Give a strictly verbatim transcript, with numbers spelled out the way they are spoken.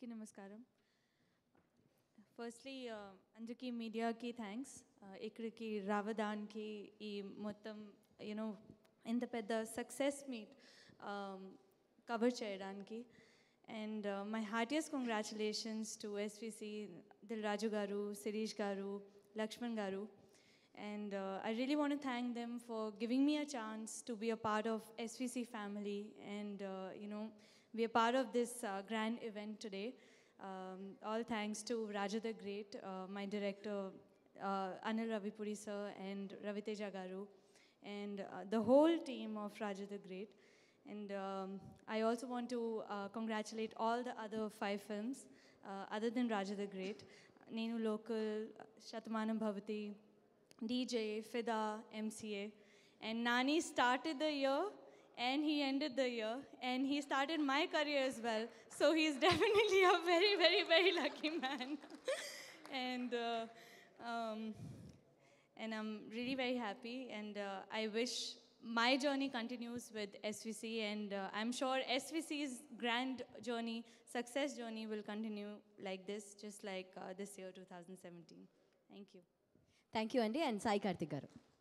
అందరికీ నమస్కారం. ఫస్ట్లీ అందరికీ మీడియాకి థ్యాంక్స్, ఇక్కడికి రావడానికి ఈ మొత్తం యూనో ఇంత పెద్ద సక్సెస్ మీట్ కవర్ చేయడానికి. And my heartiest congratulations to SVC, Dil Raju garu, Shirish గారు, లక్ష్మణ్ గారు. And uh, I really want to thank them for giving me a chance to be a part of S V C family and uh, you know be a part of this uh, grand event today. Um, all thanks to Raja the Great, uh, my director uh, Anil Ravipuri sir and Raviteja Garu, and uh, the whole team of Raja the Great. And um, I also want to uh, congratulate all the other five films uh, other than Raja the Great: Nenu Local, Shatamanam Bhavati, D J, Fida, M C A. And Nani started the year and he ended the year and he started my career as well. So he's definitely a very, very, very lucky man. and uh, um, and I'm really very happy, and uh, I wish my journey continues with S V C, and uh, I'm sure S V C's grand journey, success journey will continue like this, just like uh, this year, two thousand seventeen. Thank you. Thank you, Andy, and Sai Karthik garu.